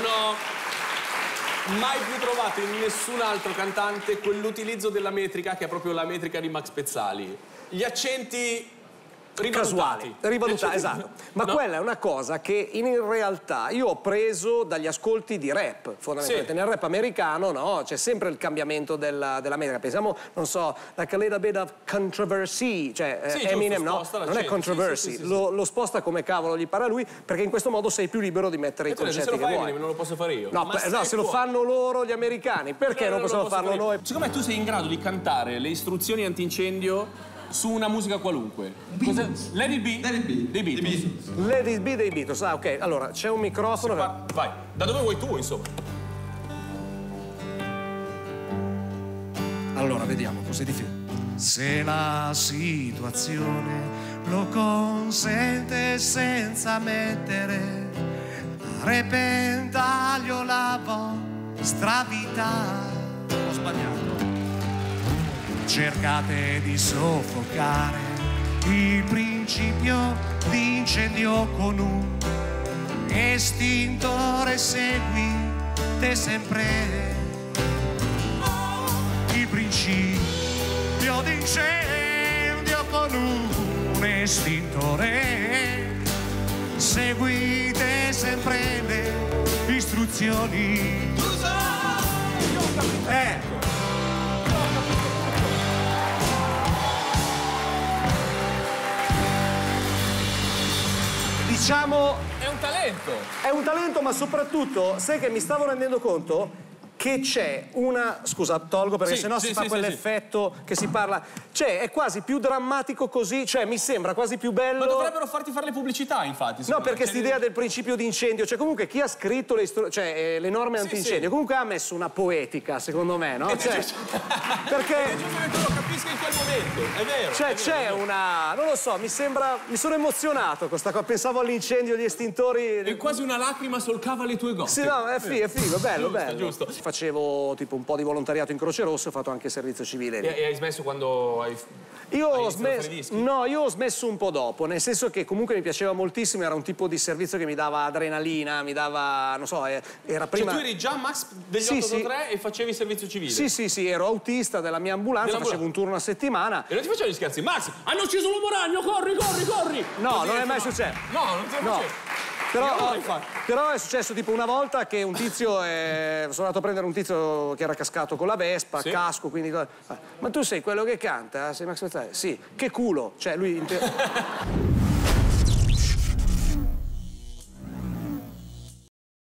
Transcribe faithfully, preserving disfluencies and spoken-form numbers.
Non ho mai più trovato in nessun altro cantante quell'utilizzo della metrica che è proprio la metrica di Max Pezzali. Gli accenti casuali, rivalutati, esatto. Ma no? Quella è una cosa che in realtà io ho preso dagli ascolti di rap, fondamentalmente. Sì. Nel rap americano, no? C'è sempre il cambiamento della, della metrica. Pensiamo, non so, like a little bit of controversy, cioè sì, Eminem, giusto, no? Non è controversy, sì, sì, sì, lo, lo sposta come cavolo gli pare a lui, perché in questo modo sei più libero di mettere e i concetti se lo che vuoi. Eminem, non lo posso fare io. No, per, no se lo fanno loro gli americani, perché no, non possiamo farlo fare noi? Secondo me tu sei in grado di cantare le istruzioni antincendio su una musica qualunque. Let it be. Let it be. Dei Beatles. Let it be dei Beatles. Ah, ok. Allora, c'è un microfono. Va, vai. Da dove vuoi tu, insomma? Allora, vediamo, cos'è difficile. Se la situazione lo consente senza mettere a repentaglio la vostra vita. Ho sbagliato. Cercate di soffocare il principio di incendio con un estintore, seguite sempre il principio di incendio con un estintore, seguite sempre le istruzioni. Eh. Diciamo... È un talento! È un talento, ma soprattutto, sai che mi stavo rendendo conto che c'è una... Scusa, tolgo perché sì, sennò sì, si fa sì, quell'effetto sì. Che si parla... Cioè, è quasi più drammatico così, cioè mi sembra quasi più bello... Ma dovrebbero farti fare le pubblicità, infatti. No, perché quest'idea del principio di incendio, cioè comunque chi ha scritto le, cioè, eh, le norme sì, antincendio, sì. Comunque ha messo una poetica, secondo me, no? Cioè, perché... È giusto che tu lo capisca in quel momento, è vero. Cioè c'è una... non lo so, mi sembra... mi sono emozionato questa cosa, pensavo all'incendio, agli estintori... E quasi una lacrima solcava le tue gote. Sì, no, è figo, è figo, bello, giusto, bello. Giusto. Facevo tipo un po' di volontariato in Croce Rossa, ho fatto anche servizio civile. E, e hai smesso quando hai... Io ho smesso, no, io ho smesso un po' dopo, nel senso che comunque mi piaceva moltissimo, era un tipo di servizio che mi dava adrenalina, mi dava, non so, era prima... Cioè tu eri già Max degli sì, otto otto tre sì. E facevi servizio civile? Sì, sì, sì, ero autista della mia ambulanza, facevo un turno a settimana. E non ti facevi gli scherzi? Max, hanno ucciso l'uomo ragno, corri, corri, corri! No, Così non è mai no. successo. No, non ti è no. successo. Però, però è successo tipo una volta che un tizio, è... sono andato a prendere un tizio che era cascato con la Vespa, sì. Casco, quindi... Ma tu sei quello che canta? Sei Max Pezzali? Sì. Che culo! Cioè lui...